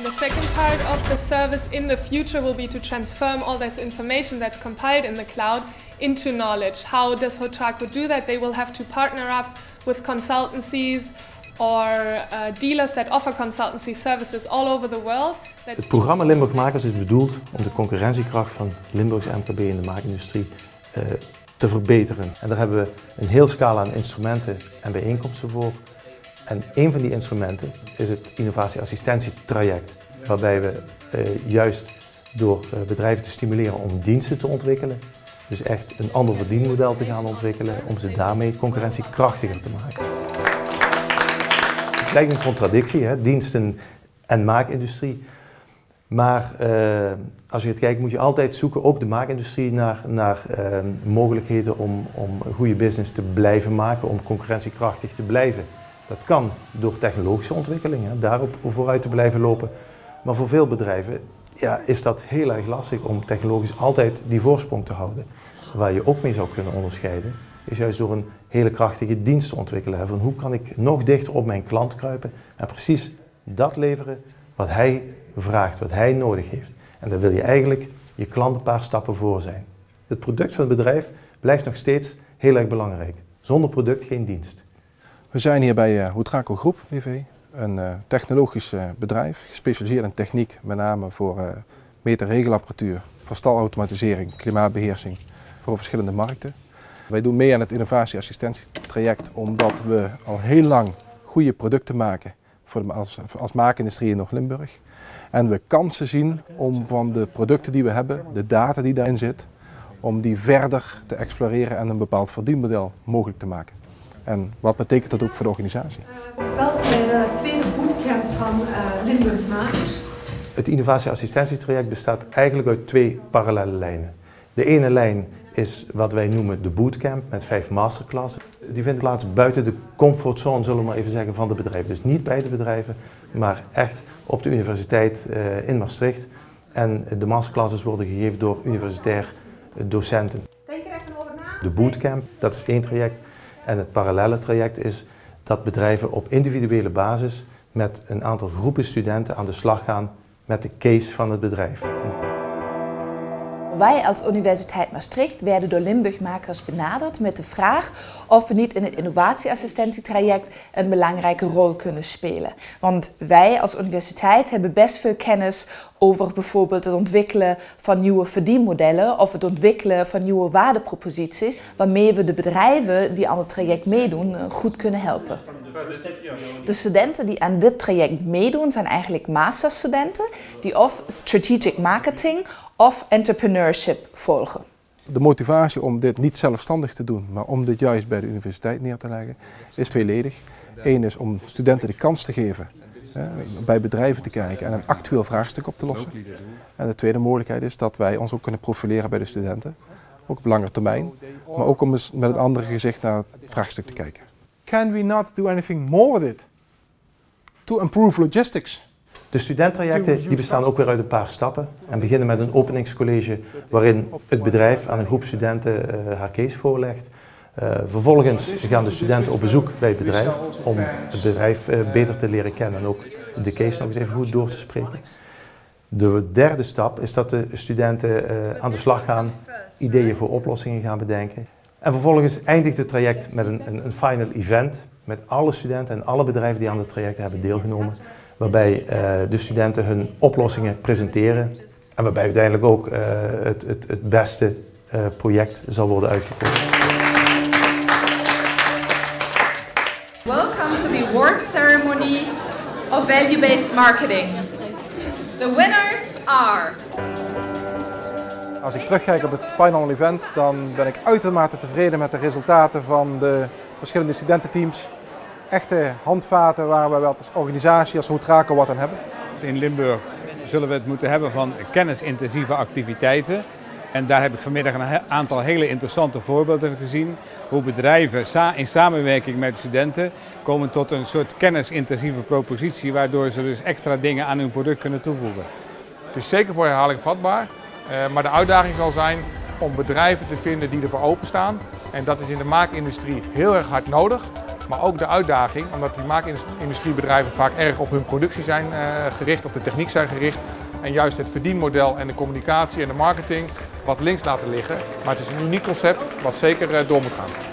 The second part of the service in the future will be to transform all this information that's compiled in the cloud into knowledge. How does Hotraco do that? They will have to partner up with consultancies or dealers that offer consultancy services all over the world. Het programma Limburg Makers is bedoeld om de concurrentiekracht van Limburgse MKB in de maakindustrie te verbeteren. En daar hebben we een heel scala aan instrumenten en bijeenkomsten voor. En een van die instrumenten is het innovatieassistentietraject, waarbij we juist door bedrijven te stimuleren om diensten te ontwikkelen, dus echt een ander verdienmodel te gaan ontwikkelen, om ze daarmee concurrentiekrachtiger te maken. Het lijkt een contradictie, hè? Diensten en maakindustrie. Maar als je het kijkt moet je altijd zoeken, ook de maakindustrie, naar mogelijkheden om een goede business te blijven maken, om concurrentiekrachtig te blijven. Dat kan door technologische ontwikkelingen, daarop vooruit te blijven lopen. Maar voor veel bedrijven is dat heel erg lastig om technologisch altijd die voorsprong te houden. Waar je ook mee zou kunnen onderscheiden, is juist door een hele krachtige dienst te ontwikkelen. Van hoe kan ik nog dichter op mijn klant kruipen en precies dat leveren wat hij vraagt, wat hij nodig heeft. En dan wil je eigenlijk je klant een paar stappen voor zijn. Het product van het bedrijf blijft nog steeds heel erg belangrijk. Zonder product geen dienst. We zijn hier bij Hotraco Groep BV, een technologisch bedrijf, gespecialiseerd in techniek, met name voor meter- en regelapparatuur, voor stalautomatisering, klimaatbeheersing, voor verschillende markten. Wij doen mee aan het innovatieassistentietraject omdat we al heel lang goede producten maken als maakindustrie in Noord-Limburg. En we kansen zien om van de producten die we hebben, de data die daarin zit, om die verder te exploreren en een bepaald verdienmodel mogelijk te maken. En wat betekent dat ook voor de organisatie? Welke de tweede bootcamp van Limburg Makers? Het innovatieassistentietraject bestaat eigenlijk uit twee parallele lijnen. De ene lijn is wat wij noemen de bootcamp met 5 masterclassen. Die vindt plaats buiten de comfortzone, zullen we maar even zeggen, van de bedrijven. Dus niet bij de bedrijven, maar echt op de universiteit in Maastricht. En de masterclasses worden gegeven door universitair docenten. Denk er even over na. De bootcamp, dat is één traject. En het parallele traject is dat bedrijven op individuele basis met een aantal groepen studenten aan de slag gaan met de case van het bedrijf. Wij als Universiteit Maastricht werden door Limburg Makers benaderd met de vraag of we niet in het innovatieassistentietraject een belangrijke rol kunnen spelen. Want wij als universiteit hebben best veel kennis over bijvoorbeeld het ontwikkelen van nieuwe verdienmodellen of het ontwikkelen van nieuwe waardeproposities, waarmee we de bedrijven die aan het traject meedoen goed kunnen helpen. De studenten die aan dit traject meedoen zijn eigenlijk masterstudenten die of strategic marketing of entrepreneurship volgen. De motivatie om dit niet zelfstandig te doen, maar om dit juist bij de universiteit neer te leggen, is tweeledig. Eén is om studenten de kans te geven bij bedrijven te kijken en een actueel vraagstuk op te lossen. En de tweede mogelijkheid is dat wij ons ook kunnen profileren bij de studenten, ook op langere termijn, maar ook om eens met een andere gezicht naar het vraagstuk te kijken. Can we not do anything more with it to improve logistics? De studenttrajecten die bestaan ook weer uit een paar stappen en beginnen met een openingscollege waarin het bedrijf aan een groep studenten haar case voorlegt. Vervolgens gaan de studenten op bezoek bij het bedrijf om het bedrijf beter te leren kennen en ook de case nog eens even goed door te spreken. De derde stap is dat de studenten aan de slag gaan, ideeën voor oplossingen gaan bedenken. En vervolgens eindigt het traject met een final event met alle studenten en alle bedrijven die aan het traject hebben deelgenomen. Waarbij de studenten hun oplossingen presenteren en waarbij uiteindelijk ook het beste project zal worden uitgekozen. Welcome to the award ceremony of value-based marketing. The winners are... Als ik terugkijk op het final event, dan ben ik uitermate tevreden met de resultaten van de verschillende studententeams. Echte handvaten waar we als organisatie, als Hotraco wat aan hebben. In Limburg zullen we het moeten hebben van kennisintensieve activiteiten. En daar heb ik vanmiddag een aantal hele interessante voorbeelden gezien. Hoe bedrijven in samenwerking met studenten komen tot een soort kennisintensieve propositie. Waardoor ze dus extra dingen aan hun product kunnen toevoegen. Het is zeker voor herhaling vatbaar. Maar de uitdaging zal zijn om bedrijven te vinden die ervoor openstaan. En dat is in de maakindustrie heel erg hard nodig. Maar ook de uitdaging, omdat die maakindustriebedrijven vaak erg op hun productie zijn gericht, op de techniek zijn gericht. En juist het verdienmodel en de communicatie en de marketing wat links laten liggen. Maar het is een uniek concept wat zeker door moet gaan.